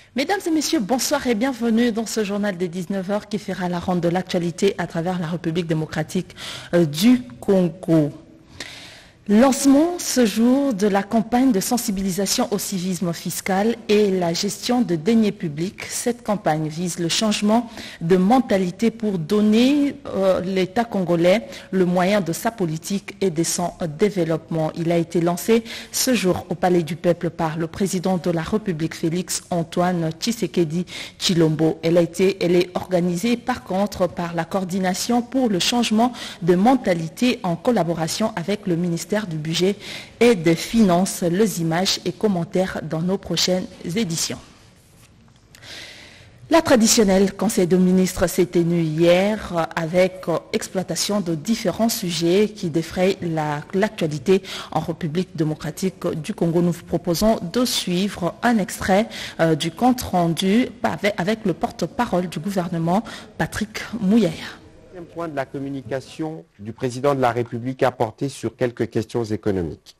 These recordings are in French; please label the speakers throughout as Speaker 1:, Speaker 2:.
Speaker 1: Mesdames et messieurs, bonsoir et bienvenue dans ce journal des 19h qui fera la ronde de l'actualité à travers la République démocratique du Congo. Lancement ce jour de la campagne de sensibilisation au civisme fiscal et la gestion de deniers publics. Cette campagne vise le changement de mentalité pour donner l'État congolais le moyen de sa politique et de son développement. Il a été lancé ce jour au Palais du Peuple par le président de la République Félix Antoine Tshisekedi Tshilombo. Elle est organisée par contre par la coordination pour le changement de mentalité en collaboration avec le ministère du budget et des finances. Les images et commentaires dans nos prochaines éditions. La traditionnelle Conseil de ministres s'est tenu hier avec exploitation de différents sujets qui défrayent l'actualité en République démocratique du Congo. Nous vous proposons de suivre un extrait du compte rendu avec le porte-parole du gouvernement, Patrick Mouyaya.
Speaker 2: Point de la communication du président de la République a porté sur quelques questions économiques.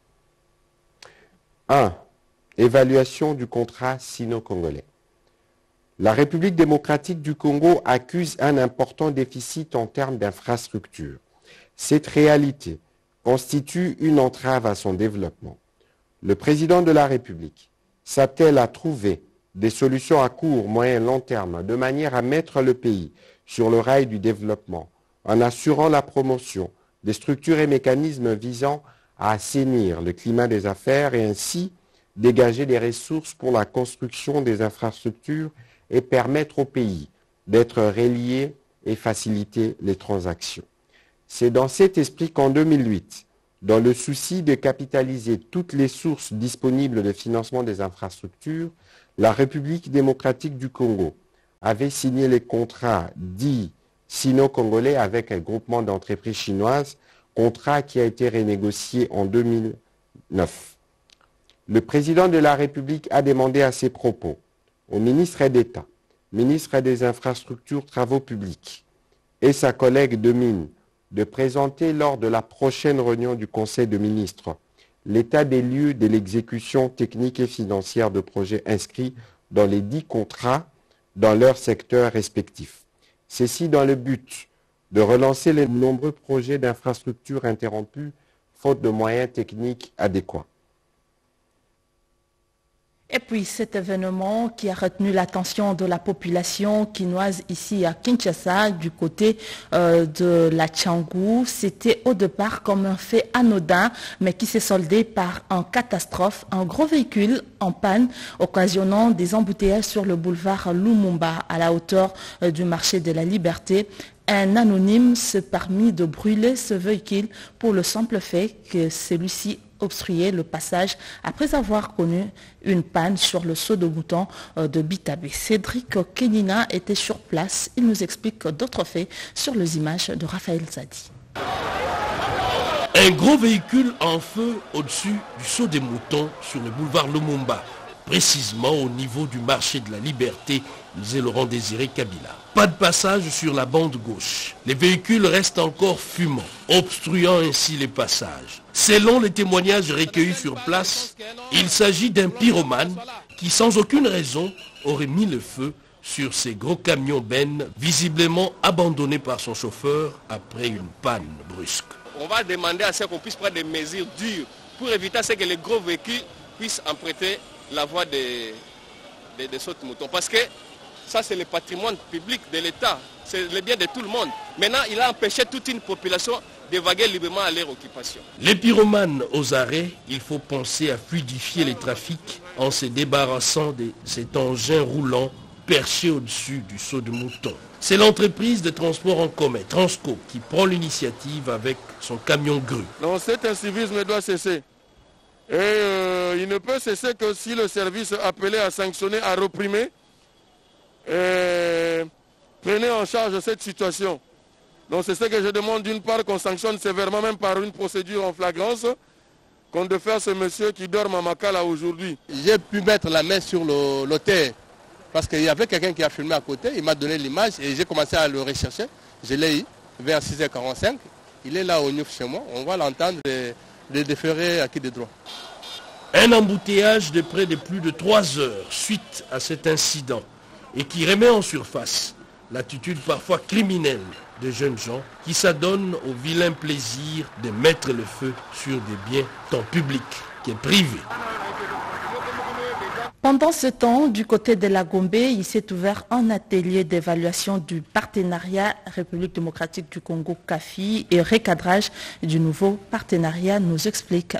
Speaker 2: 1. Évaluation du contrat sino-congolais. La République démocratique du Congo accuse un important déficit en termes d'infrastructures. Cette réalité constitue une entrave à son développement. Le président de la République s'attelle à trouver des solutions à court, moyen et long terme de manière à mettre le pays sur le rail du développement, en assurant la promotion des structures et mécanismes visant à assainir le climat des affaires et ainsi dégager des ressources pour la construction des infrastructures et permettre au pays d'être relié et faciliter les transactions. C'est dans cet esprit qu'en 2008, dans le souci de capitaliser toutes les sources disponibles de financement des infrastructures, la République démocratique du Congo avait signé les contrats dits sino-congolais avec un groupement d'entreprises chinoises, contrat qui a été renégocié en 2009. Le président de la République a demandé à ces propos au ministre d'État, ministre des Infrastructures, Travaux publics et sa collègue de mines de présenter lors de la prochaine réunion du Conseil de ministres l'état des lieux de l'exécution technique et financière de projets inscrits dans les 10 contrats dans leurs secteurs respectifs. Ceci dans le but de relancer les nombreux projets d'infrastructures interrompus faute de moyens techniques adéquats.
Speaker 1: Et puis cet événement qui a retenu l'attention de la population quinoise ici à Kinshasa, du côté de la Tchangou, c'était au départ comme un fait anodin, mais qui s'est soldé par une catastrophe, un gros véhicule en panne, occasionnant des embouteillages sur le boulevard Lumumba à la hauteur du marché de la Liberté. Un anonyme s'est permis de brûler ce véhicule pour le simple fait que celui-ci obstruer le passage après avoir connu une panne sur le seau de mouton de Bitabé. Cédric Kenina était sur place. Il nous explique d'autres faits sur les images de Raphaël Zadi.
Speaker 3: Un gros véhicule en feu au-dessus du seau des moutons sur le boulevard Lumumba, précisément au niveau du marché de la Liberté, disait Laurent Désiré Kabila. Pas de passage sur la bande gauche. Les véhicules restent encore fumants, obstruant ainsi les passages. Selon les témoignages recueillis sur place, il s'agit d'un pyromane qui, sans aucune raison, aurait mis le feu sur ces gros camions bennes, visiblement abandonnés par son chauffeur après une panne brusque.
Speaker 4: On va demander à ce qu'on puisse prendre des mesures dures pour éviter que les gros véhicules puissent emprunter la voie des sautes-moutons. Parce que ça, c'est le patrimoine public de l'État. C'est le bien de tout le monde. Maintenant, il a empêché toute une population d'évaguer librement à leur occupation.
Speaker 3: Les pyromanes aux arrêts, il faut penser à fluidifier les trafics en se débarrassant de cet engin roulant perché au-dessus du seau de mouton. C'est l'entreprise de transport en commun, Transco, qui prend l'initiative avec son camion grue.
Speaker 5: Donc cet incivisme doit cesser. Et il ne peut cesser que si le service appelé à sanctionner, à réprimer, prenez en charge cette situation. Donc c'est ce que je demande d'une part qu'on sanctionne sévèrement, même par une procédure en flagrance, qu'on de faire ce monsieur qui dort à Makala aujourd'hui.
Speaker 6: J'ai pu mettre la main sur l'auteur parce qu'il y avait quelqu'un qui a filmé à côté, il m'a donné l'image et j'ai commencé à le rechercher. Je l'ai eu vers 6h45, il est là au Niouf chez moi, on va l'entendre de déférer à qui de droit.
Speaker 3: Un embouteillage de près de plus de 3 heures suite à cet incident et qui remet en surface l'attitude parfois criminelle de jeunes gens qui s'adonnent au vilain plaisir de mettre le feu sur des biens tant publics que privés.
Speaker 1: Pendant ce temps, du côté de la Gombe, il s'est ouvert un atelier d'évaluation du partenariat République démocratique du Congo CAFI et recadrage du nouveau partenariat, nous explique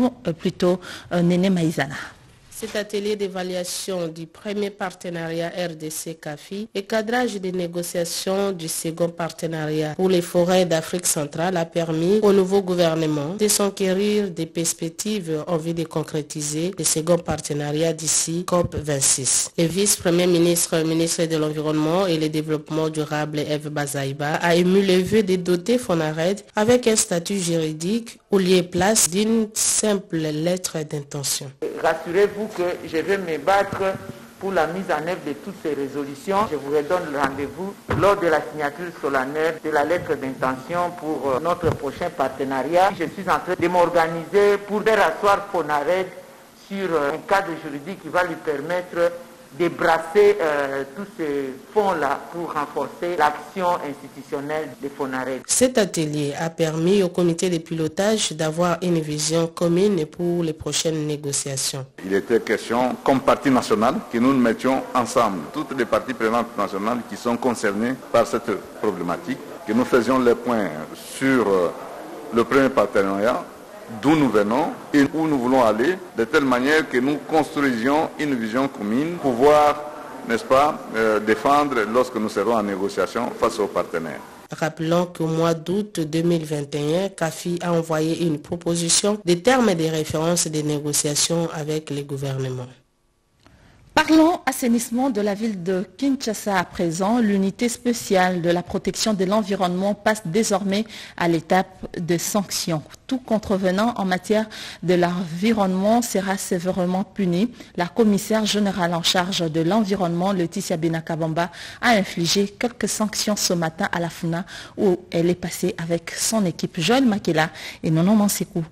Speaker 1: Néné Maïzana.
Speaker 7: Cet atelier d'évaluation du premier partenariat RDC-CAFI et cadrage des négociations du second partenariat pour les forêts d'Afrique centrale a permis au nouveau gouvernement de s'enquérir des perspectives en vue de concrétiser le second partenariat d'ici COP26. Le vice-premier ministre de l'Environnement et le Développement durable Eve Bazaïba a ému le vœu de doter FONARED avec un statut juridique au lieu et place d'une simple lettre d'intention.
Speaker 8: Rassurez-vous que je vais me battre pour la mise en œuvre de toutes ces résolutions. Je vous redonne le rendez-vous lors de la signature solennelle de la lettre d'intention pour notre prochain partenariat. Je suis en train de m'organiser pour faire asseoir FONARED sur un cadre juridique qui va lui permettre de brasser tous ces fonds-là pour renforcer l'action institutionnelle de FONARED.
Speaker 7: Cet atelier a permis au comité de pilotage d'avoir une vision commune pour les prochaines négociations.
Speaker 9: Il était question, comme parti national, que nous nous mettions ensemble, toutes les parties prenantes nationales qui sont concernées par cette problématique, que nous faisions les points sur le premier partenariat, d'où nous venons et où nous voulons aller, de telle manière que nous construisions une vision commune pour pouvoir, n'est-ce pas, défendre lorsque nous serons en négociation face aux partenaires.
Speaker 7: Rappelons qu'au mois d'août 2021, CAFI a envoyé une proposition des termes et des références des négociations avec les gouvernements.
Speaker 1: Parlons assainissement de la ville de Kinshasa à présent. L'unité spéciale de la protection de l'environnement passe désormais à l'étape de sanctions. Tout contrevenant en matière de l'environnement sera sévèrement puni. La commissaire générale en charge de l'environnement, Laetitia Benakabamba, a infligé quelques sanctions ce matin à la FUNA où elle est passée avec son équipe. Joël Makela et Nono Mansekou.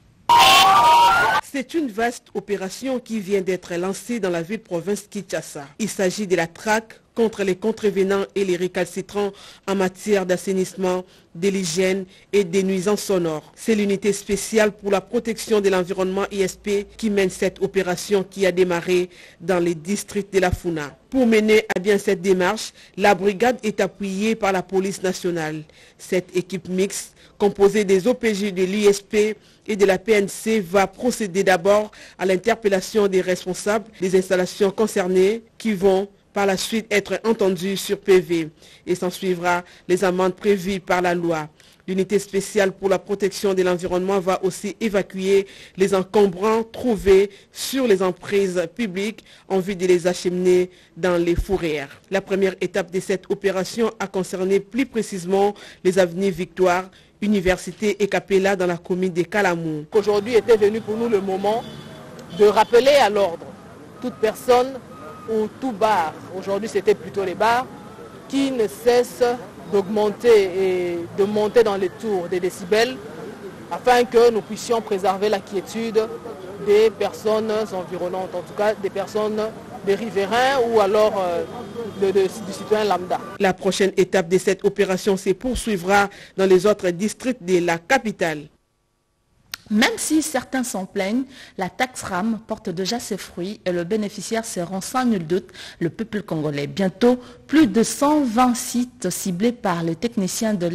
Speaker 10: C'est une vaste opération qui vient d'être lancée dans la ville-province Kinshasa. Il s'agit de la traque contre les contrevenants et les récalcitrants en matière d'assainissement, de l'hygiène et des nuisances sonores. C'est l'unité spéciale pour la protection de l'environnement ISP qui mène cette opération qui a démarré dans les districts de la Funa. Pour mener à bien cette démarche, la brigade est appuyée par la police nationale. Cette équipe mixte, composée des OPJ de l'ISP et de la PNC, va procéder d'abord à l'interpellation des responsables des installations concernées qui vont par la suite être entendus sur PV et s'en suivra les amendes prévues par la loi. L'unité spéciale pour la protection de l'environnement va aussi évacuer les encombrants trouvés sur les emprises publiques en vue de les acheminer dans les fourrières. La première étape de cette opération a concerné plus précisément les avenues Victoire, Université et Capella dans la commune de Kalamou.
Speaker 11: Aujourd'hui était venu pour nous le moment de rappeler à l'ordre toute personne ou tout bar, aujourd'hui c'était plutôt les bars, qui ne cessent d'augmenter et de monter dans les tours des décibels afin que nous puissions préserver la quiétude des personnes environnantes, en tout cas des personnes, des riverains ou alors du citoyen lambda.
Speaker 10: La prochaine étape de cette opération se poursuivra dans les autres districts de la capitale.
Speaker 1: Même si certains s'en plaignent, la taxe RAM porte déjà ses fruits et le bénéficiaire seront sans nul doute le peuple congolais. Bientôt, plus de 120 sites ciblés par les techniciens de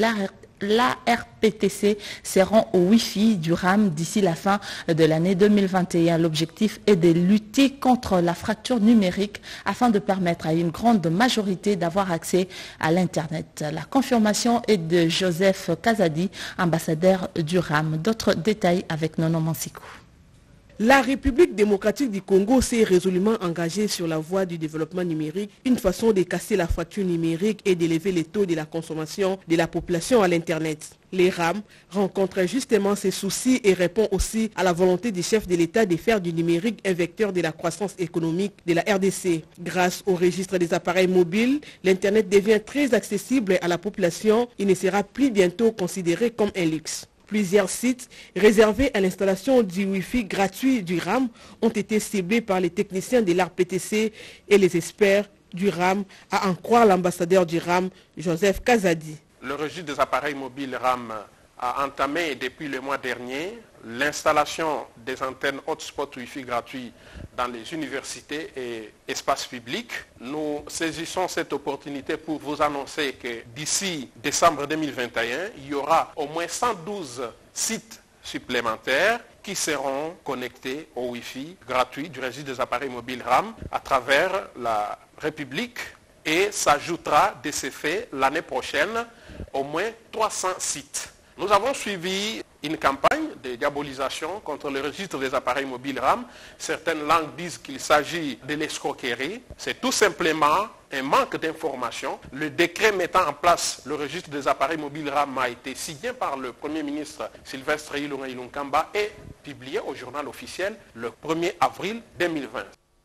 Speaker 1: l'ARPTC seront au Wi-Fi du RAM d'ici la fin de l'année 2021. L'objectif est de lutter contre la fracture numérique afin de permettre à une grande majorité d'avoir accès à l'Internet. La confirmation est de Joseph Kazadi, ambassadeur du RAM. D'autres détails avec Nono Mansikou.
Speaker 10: La République démocratique du Congo s'est résolument engagée sur la voie du développement numérique, une façon de casser la fracture numérique et d'élever les taux de la consommation de la population à l'Internet. Les RAM rencontrent justement ces soucis et répond aussi à la volonté du chef de l'État de faire du numérique un vecteur de la croissance économique de la RDC. Grâce au registre des appareils mobiles, l'Internet devient très accessible à la population et ne sera plus bientôt considéré comme un luxe. Plusieurs sites réservés à l'installation du Wi-Fi gratuit du RAM ont été ciblés par les techniciens de l'ARPTC et les experts du RAM, à en croire l'ambassadeur du RAM, Joseph Kazadi.
Speaker 12: Le registre des appareils mobiles RAM a entamé depuis le mois dernier l'installation des antennes hotspot Wi-Fi gratuits dans les universités et espaces publics. Nous saisissons cette opportunité pour vous annoncer que d'ici décembre 2021, il y aura au moins 112 sites supplémentaires qui seront connectés au Wi-Fi gratuit du registre des appareils mobiles RAM à travers la République, et s'ajoutera de ces faits l'année prochaine au moins 300 sites. Nous avons suivi une campagne de diabolisation contre le registre des appareils mobiles RAM. Certaines langues disent qu'il s'agit de l'escroquerie. C'est tout simplement un manque d'information. Le décret mettant en place le registre des appareils mobiles RAM a été signé par le Premier ministre Sylvestre Ilunga Ilunkamba et publié au journal officiel le 1er avril 2020.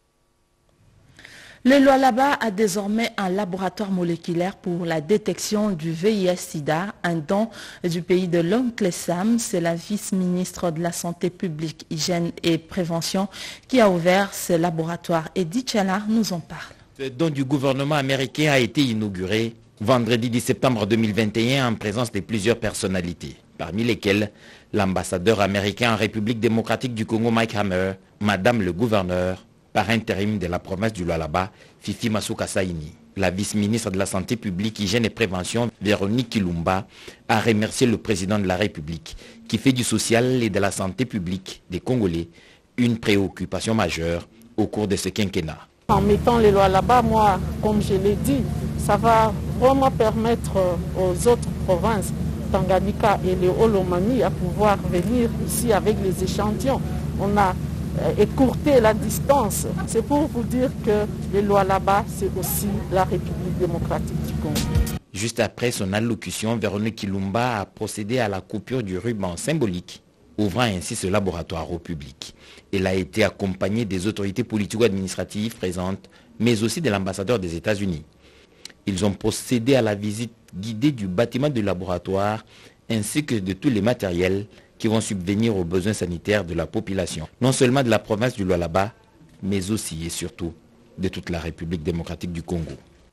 Speaker 1: Le Lualaba a désormais un laboratoire moléculaire pour la détection du VIH-Sida, un don du pays de l'oncle Sam. C'est la vice-ministre de la Santé publique, Hygiène et Prévention qui a ouvert ce laboratoire. Edith Chala nous en parle.
Speaker 13: Ce don du gouvernement américain a été inauguré vendredi 10 septembre 2021 en présence de plusieurs personnalités, parmi lesquelles l'ambassadeur américain en République démocratique du Congo, Mike Hammer, Madame le gouverneur, par intérim de la province du Lualaba, Fifi Masuka Saini. La vice-ministre de la Santé publique, Hygiène et Prévention, Véronique Kilumba, a remercié le président de la République qui fait du social et de la santé publique des Congolais une préoccupation majeure au cours de ce quinquennat.
Speaker 14: En mettant les lois là-bas, moi, comme je l'ai dit, ça va vraiment permettre aux autres provinces, Tanganyika et les Olomami, à pouvoir venir ici avec les échantillons. On a écourter la distance. C'est pour vous dire que les lois là-bas, c'est aussi la République démocratique du Congo.
Speaker 13: Juste après son allocution, Véronique Kilumba a procédé à la coupure du ruban symbolique, ouvrant ainsi ce laboratoire au public. Elle a été accompagnée des autorités politico-administratives présentes, mais aussi de l'ambassadeur des États-Unis. Ils ont procédé à la visite guidée du bâtiment du laboratoire ainsi que de tous les matériels qui vont subvenir aux besoins sanitaires de la population, non seulement de la province du Lualaba, mais aussi et surtout de toute la République démocratique du Congo.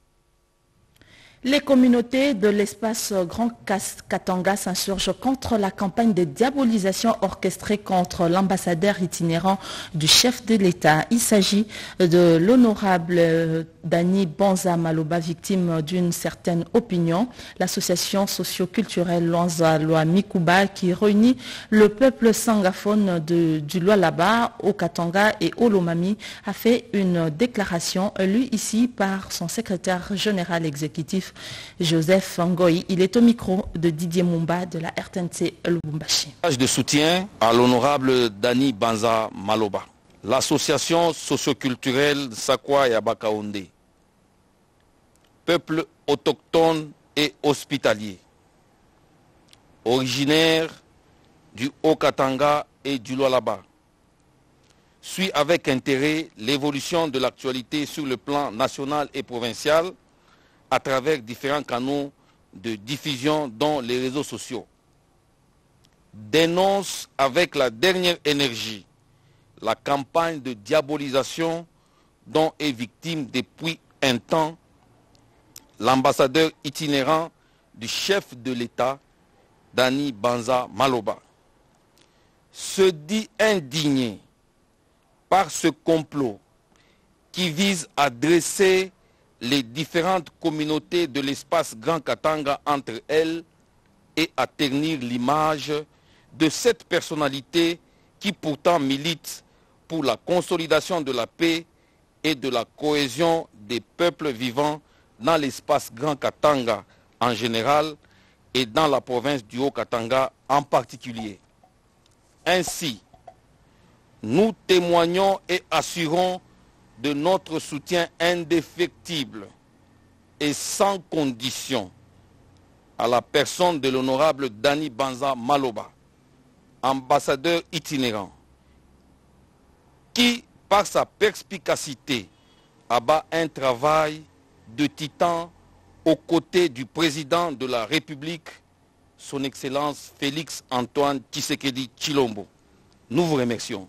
Speaker 1: Les communautés de l'espace Grand Katanga s'insurgent contre la campagne de diabolisation orchestrée contre l'ambassadeur itinérant du chef de l'État. Il s'agit de l'honorable Dani Banza Maloba, victime d'une certaine opinion. L'association socio-culturelle Luanza Loi Mikuba, qui réunit le peuple sangaphone du Lualaba, au Katanga et au Lomami, a fait une déclaration lue ici par son secrétaire général exécutif Joseph Ngoï. Il est au micro de Didier Mumba de la RTNC Lubumbashi.
Speaker 15: De soutien à l'honorable Dani Banza Maloba. L'association socioculturelle Sakwa Yabakaonde, peuple autochtone et hospitalier, originaire du Haut-Katanga et du Lualaba, suit avec intérêt l'évolution de l'actualité sur le plan national et provincial à travers différents canaux de diffusion dont les réseaux sociaux. Dénonce avec la dernière énergie la campagne de diabolisation dont est victime depuis un temps l'ambassadeur itinérant du chef de l'État, Dani Banza Maloba. Se dit indigné par ce complot qui vise à dresser les différentes communautés de l'espace Grand Katanga entre elles et à ternir l'image de cette personnalité qui pourtant milite pour la consolidation de la paix et de la cohésion des peuples vivant dans l'espace Grand Katanga en général et dans la province du Haut-Katanga en particulier. Ainsi, nous témoignons et assurons de notre soutien indéfectible et sans condition à la personne de l'honorable Dani Banza Maloba, ambassadeur itinérant, qui, par sa perspicacité, abat un travail de titan aux côtés du président de la République, son Excellence Félix Antoine Tshisekedi Tshilombo. Nous vous remercions.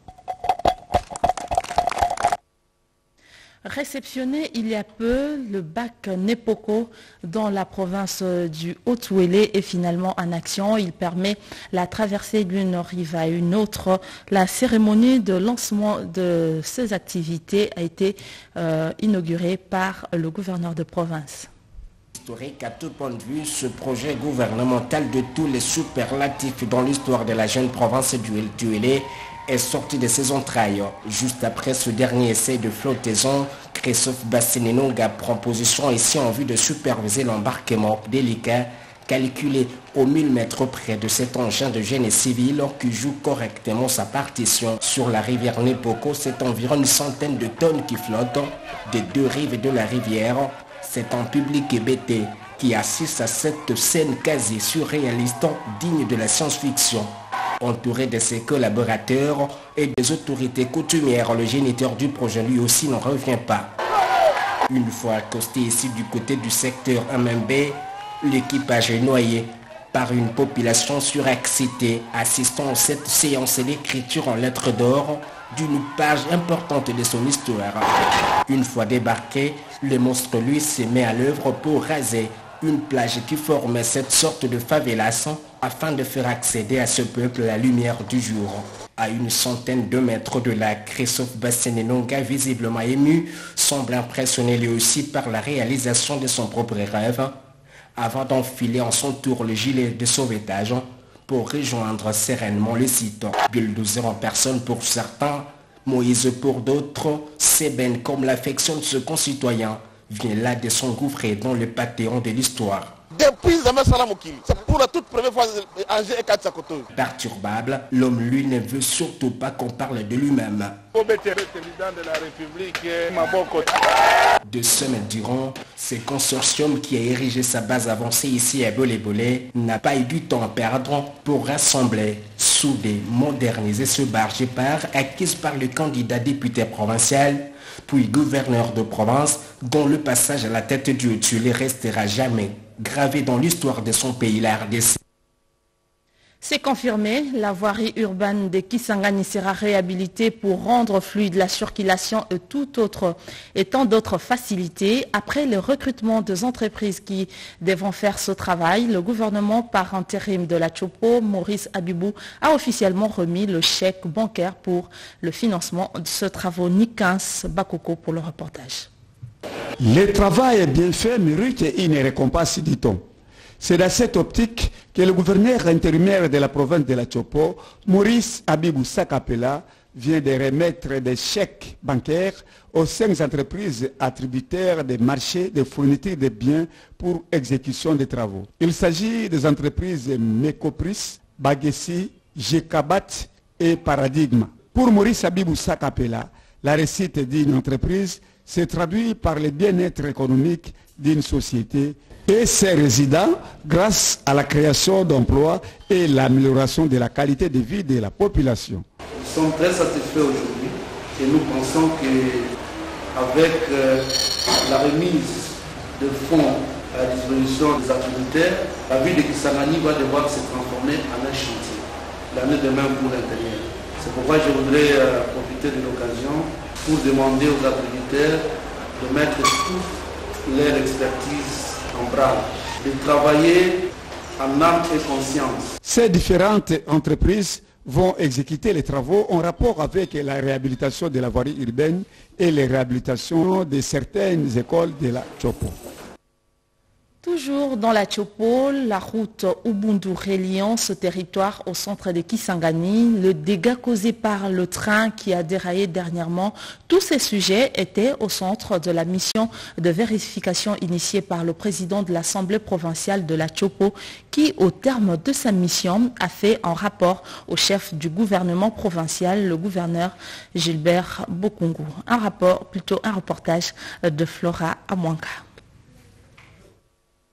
Speaker 1: Réceptionné il y a peu, le bac Nepoko dans la province du Haut-Ouélé est finalement en action. Il permet la traversée d'une rive à une autre. La cérémonie de lancement de ces activités a été inaugurée par le gouverneur de province.
Speaker 16: Historique à tout point de vue, ce projet gouvernemental de tous les superlatifs dans l'histoire de la jeune province du Haut-Ouélé est sorti de ses entrailles. Juste après ce dernier essai de flottaison, Christophe Bassénénonga prend position ici en vue de superviser l'embarquement délicat calculé au 1000 mètres près de cet engin de génie civil qui joue correctement sa partition. Sur la rivière Nepoko, c'est environ une centaine de tonnes qui flottent des deux rives de la rivière. C'est un public hébété qui assiste à cette scène quasi surréaliste digne de la science-fiction. Entouré de ses collaborateurs et des autorités coutumières, le géniteur du projet lui aussi n'en revient pas. Une fois accosté ici du côté du secteur MMB, l'équipage est noyé par une population surexcitée assistant à cette séance d'écriture en lettres d'or d'une page importante de son histoire. Une fois débarqué, le monstre lui se met à l'œuvre pour raser une plage qui formait cette sorte de favelas afin de faire accéder à ce peuple la lumière du jour. À une centaine de mètres de là, Christophe Bassénénonga, visiblement ému, semble impressionné lui aussi par la réalisation de son propre rêve, avant d'enfiler en son tour le gilet de sauvetage pour rejoindre sereinement le site. Bulldozer en personne pour certains, Moïse pour d'autres, Seben comme l'affection de ce concitoyen vient là de s'engouffrer dans le panthéon de l'histoire.
Speaker 17: Depuis Zama Salamokili, c'est pour la toute première fois Angers et Katsakoto.
Speaker 16: Perturbable, l'homme lui ne veut surtout pas qu'on parle de lui-même. De semaines durant, ce consortium qui a érigé sa base avancée ici à Bolé-Bolé n'a pas eu du temps à perdre pour rassembler, souder, moderniser ce barge-par acquise par le candidat député provincial, puis gouverneur de province, dont le passage à la tête du Haut-Ouélé restera jamais gravé dans l'histoire de son pays, la RDC.
Speaker 1: C'est confirmé, la voirie urbaine de Kisangani sera réhabilitée pour rendre fluide la circulation et tant d'autres facilités. Après le recrutement des entreprises qui devront faire ce travail, le gouvernement par intérim de la Tchopo, Maurice Abibou, a officiellement remis le chèque bancaire pour le financement de ce travaux. Nikans Bakoko pour le reportage.
Speaker 18: Le travail est bien fait, mérite une récompense, dit-on. C'est dans cette optique que le gouverneur intérimaire de la province de la Tchopo, Maurice Abibou Sakapela, vient de remettre des chèques bancaires aux 5 entreprises attributaires des marchés de fourniture de biens pour exécution des travaux. Il s'agit des entreprises Mekopris, Bagessi, Gekabat et Paradigme. Pour Maurice Abibou Sakapela, la réussite d'une entreprise se traduit par le bien-être économique d'une société et ses résidents grâce à la création d'emplois et l'amélioration de la qualité de vie de la population.
Speaker 19: Nous sommes très satisfaits aujourd'hui et nous pensons qu'avec la remise de fonds à la disposition des attributaires, la ville de Kisangani va devoir se transformer en un chantier l'année demain pour l'intérieur. C'est pourquoi je voudrais profiter de l'occasion pour demander aux attributaires de mettre toute leur expertise en branle, de travailler en âme et conscience.
Speaker 18: Ces différentes entreprises vont exécuter les travaux en rapport avec la réhabilitation de la voirie urbaine et les réhabilitations de certaines écoles de la Tchopo.
Speaker 1: Toujours dans la Tchopo, la route Ubundu reliant ce territoire au centre de Kisangani, le dégât causé par le train qui a déraillé dernièrement, tous ces sujets étaient au centre de la mission de vérification initiée par le président de l'Assemblée provinciale de la Tchopo qui, au terme de sa mission, a fait un rapport au chef du gouvernement provincial, le gouverneur Gilbert Bokungu. Un reportage de Flora Amwanka.
Speaker 20: Plus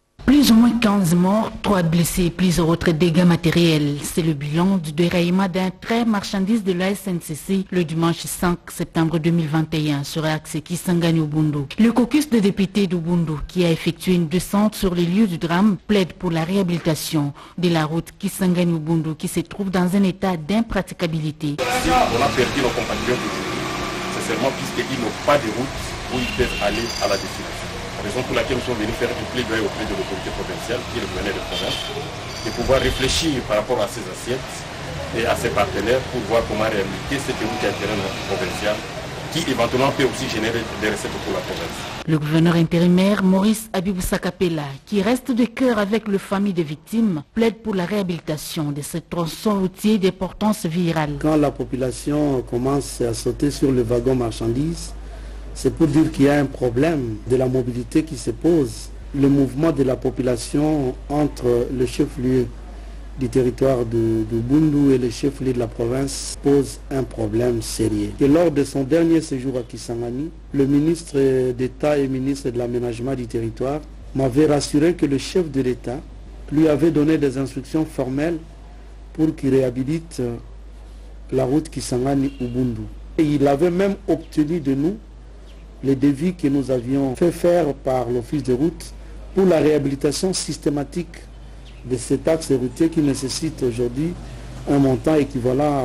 Speaker 20: Plus ou moins 15 morts, 3 blessés et plusieurs autres dégâts matériels. C'est le bilan du déraillement d'un train marchandise de la SNCC le dimanche 5 septembre 2021 sur l'axe Kisangani-Ubundu. Le caucus de députés d'Ubundu, qui a effectué une descente sur les lieux du drame, plaide pour la réhabilitation de la route Kisangani-Ubundu qui se trouve dans un état d'impraticabilité.
Speaker 21: On a perdu nos compatriotes aujourd'hui, sincèrement, puisqu'ils n'ont pas de route où ils peuvent aller à la destination. Raison pour laquelle nous sommes venus faire un plaidoyer auprès de l'autorité provinciale, qui est le gouverneur de province, de pouvoir réfléchir par rapport à ces assiettes et à ses partenaires pour voir comment réhabiliter cette route intérieure provinciale qui éventuellement peut aussi générer des recettes pour la province.
Speaker 20: Le gouverneur intérimaire Maurice Abibou Sakapela, qui reste de cœur avec les familles des victimes, plaide pour la réhabilitation de ce tronçon routier d'importance virale.
Speaker 19: Quand la population commence à sauter sur le wagon marchandise, c'est pour dire qu'il y a un problème de la mobilité qui se pose. Le mouvement de la population entre le chef-lieu du territoire de Bundu et le chef-lieu de la province pose un problème sérieux. Et lors de son dernier séjour à Kisangani, le ministre d'État et ministre de l'aménagement du territoire m'avait rassuré que le chef de l'État lui avait donné des instructions formelles pour qu'il réhabilite la route Kisangani-Ubundu. Et il avait même obtenu de nous les devis que nous avions fait faire par l'office de route pour la réhabilitation systématique de cet axe routier qui nécessite aujourd'hui un montant équivalent à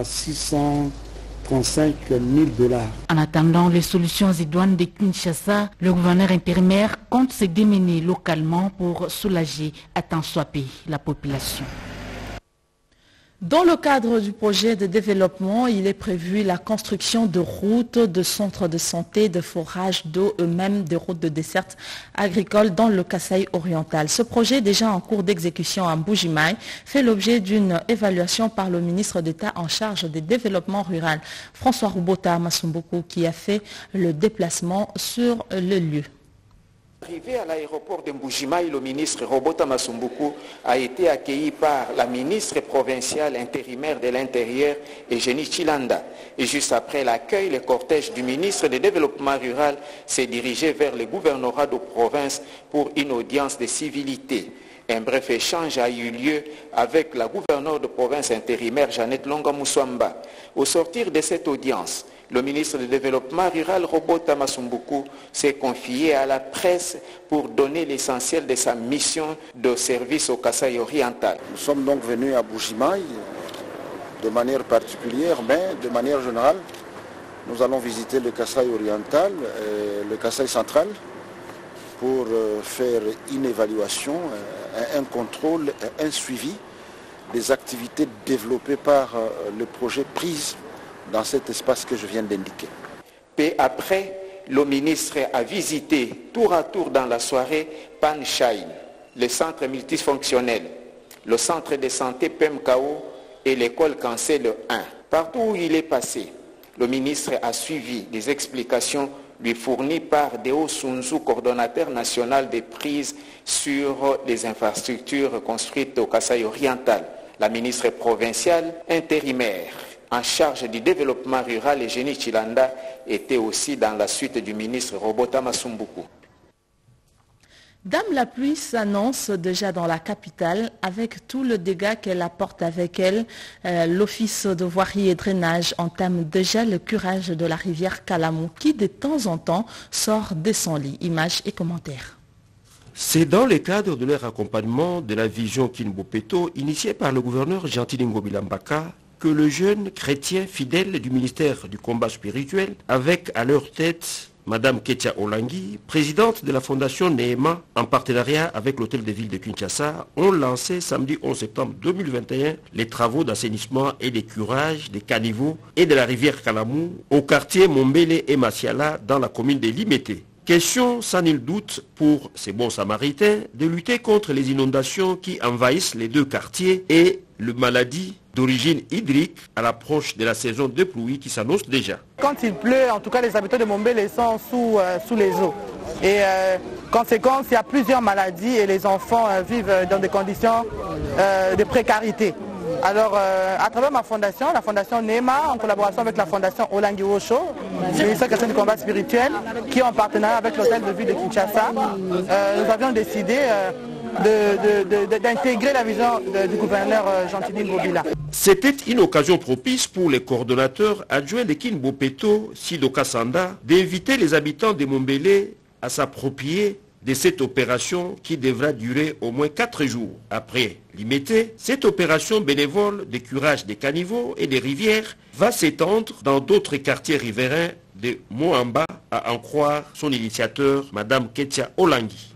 Speaker 19: 635 000 $.
Speaker 20: En attendant les solutions idoines de Kinshasa, le gouverneur intérimaire compte se démener localement pour soulager à tant soit peu la population.
Speaker 1: Dans le cadre du projet de développement, il est prévu la construction de routes, de centres de santé, de forages d'eau, eux-mêmes des routes de desserte agricole dans le Kasaï oriental. Ce projet, déjà en cours d'exécution à Mbujimaï, fait l'objet d'une évaluation par le ministre d'État en charge des développements rural, François Robota Masumbuku, qui a fait le déplacement sur le lieu.
Speaker 22: Arrivé à l'aéroport de Mbujimaï, le ministre Robota Masumbuku a été accueilli par la ministre provinciale intérimaire de l'Intérieur, Eugénie Chilanda. Et juste après l'accueil, le cortège du ministre du Développement rural s'est dirigé vers le gouvernorat de province pour une audience de civilité. Un bref échange a eu lieu avec la gouverneure de province intérimaire, Jeannette Longa Moussouamba. Au sortir de cette audience, le ministre du Développement rural, Robota Masumbuku, s'est confié à la presse pour donner l'essentiel de sa mission de service au Kasaï oriental.
Speaker 23: Nous sommes donc venus à Mbujimaï de manière particulière, mais de manière générale, nous allons visiter le Kasaï oriental et le Kasaï central pour faire une évaluation, un contrôle, un suivi des activités développées par le projet PRISE dans cet espace que je viens d'indiquer.
Speaker 22: Peu après, le ministre a visité tour à tour dans la soirée Panshine, le centre multifonctionnel, le centre de santé PEMKO et l'école Cancel 1. Partout où il est passé, le ministre a suivi des explications lui fournies par Deo Sunzu, coordonnateur national des prises sur les infrastructures construites au Kasaï oriental. La ministre provinciale intérimaire en charge du développement rural, Eugénie Chilanda, était aussi dans la suite du ministre Robota Masumbuku.
Speaker 1: Dame la pluie s'annonce déjà dans la capitale avec tout le dégât qu'elle apporte avec elle. L'office de voirie et drainage entame déjà le curage de la rivière Kalamou qui de temps en temps sort de son lit. Images et commentaires.
Speaker 3: C'est dans le cadre de leur accompagnement de la vision Kinbopeto initiée par le gouverneur Gentilingo Bilambaka que le jeune chrétien fidèle du ministère du combat spirituel, avec à leur tête Madame Ketia Olangi, présidente de la fondation Nehema, en partenariat avec l'hôtel de ville de Kinshasa, ont lancé samedi 11 septembre 2021 les travaux d'assainissement et de curage des caniveaux et de la rivière Kalamou au quartier Mombele et Masiala dans la commune de Limete. Question sans nul doute pour ces bons samaritains de lutter contre les inondations qui envahissent les deux quartiers et le maladie d'origine hydrique à l'approche de la saison de pluie qui s'annonce déjà.
Speaker 11: Quand il pleut, en tout cas les habitants de Mombele sont sous les eaux. Et conséquence, il y a plusieurs maladies et les enfants vivent dans des conditions de précarité. Alors, à travers ma fondation, la fondation Nehema, en collaboration avec la fondation Olangi Osho, le ministère du combat spirituel, qui est en partenariat avec l'hôtel de ville de Kinshasa, nous avions décidé d'intégrer la vision du gouverneur Gentili Ngobila.
Speaker 3: C'était une occasion propice pour les coordonnateurs adjoints de Kinbopeto, Sidoka Sanda, d'inviter les habitants de Mombélé à s'approprier de cette opération qui devra durer au moins 4 jours. Après Limete, cette opération bénévole de curage des caniveaux et des rivières va s'étendre dans d'autres quartiers riverains de Moamba, à en croire son initiateur, Madame Ketia Olangi.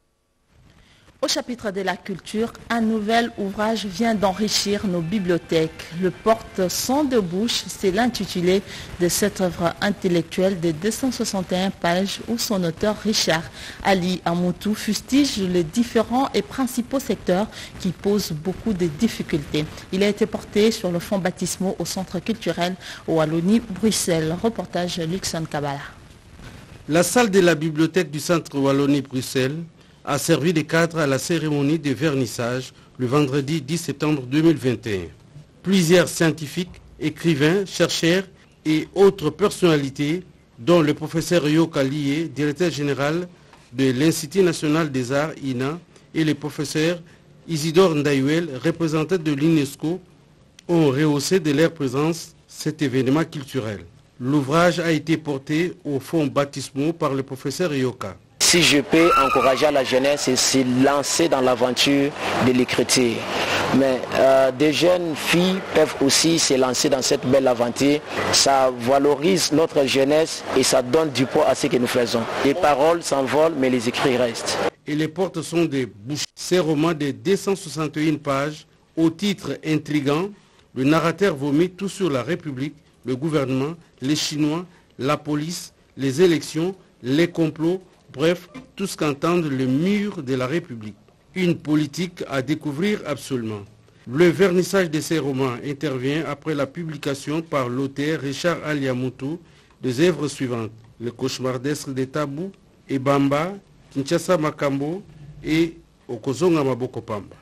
Speaker 1: Au chapitre de la culture, un nouvel ouvrage vient d'enrichir nos bibliothèques. Le porte-son de bouche, c'est l'intitulé de cette œuvre intellectuelle de 261 pages où son auteur Richard Ali Amoutou fustige les différents et principaux secteurs qui posent beaucoup de difficultés. Il a été porté sur le fonds baptismaux au centre culturel Wallonie-Bruxelles. Reportage Luxon Kabbalah.
Speaker 2: La salle de la bibliothèque du centre Wallonie-Bruxelles a servi de cadre à la cérémonie de vernissage le vendredi 10 septembre 2021. Plusieurs scientifiques, écrivains, chercheurs et autres personnalités, dont le professeur Yoka Lié, directeur général de l'Institut national des arts INA, et le professeur Isidore Ndayuel, représentant de l'UNESCO, ont rehaussé de leur présence cet événement culturel. L'ouvrage a été porté au fonds baptismaux par le professeur Yoka.
Speaker 4: Si je peux encourager la jeunesse et se lancer dans l'aventure de l'écriture. Mais des jeunes filles peuvent aussi se lancer dans cette belle aventure. Ça valorise notre jeunesse et ça donne du poids à ce que nous faisons. Les paroles s'envolent mais les écrits restent.
Speaker 2: Et les portes sont des bouches. Ces romans de 261 pages, au titre intrigant, le narrateur vomit tout sur la République, le gouvernement, les Chinois, la police, les élections, les complots, bref, tout ce qu'entendent le mur de la République. Une politique à découvrir absolument. Le vernissage de ces romans intervient après la publication par l'auteur Richard Ali Amoutou des œuvres suivantes. Le cauchemardesque des tabous, Ebamba, Kinshasa Makambo et Okozonga Maboko Pamba.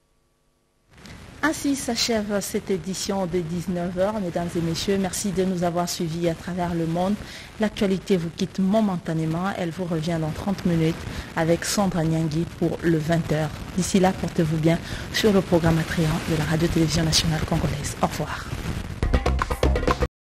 Speaker 1: Ainsi s'achève cette édition de 19h. Mesdames et messieurs, merci de nous avoir suivis à travers le monde. L'actualité vous quitte momentanément. Elle vous revient dans 30 minutes avec Sandra Nyangui pour le 20h. D'ici là, portez-vous bien sur le programme attrayant de la Radio-Télévision nationale congolaise. Au revoir.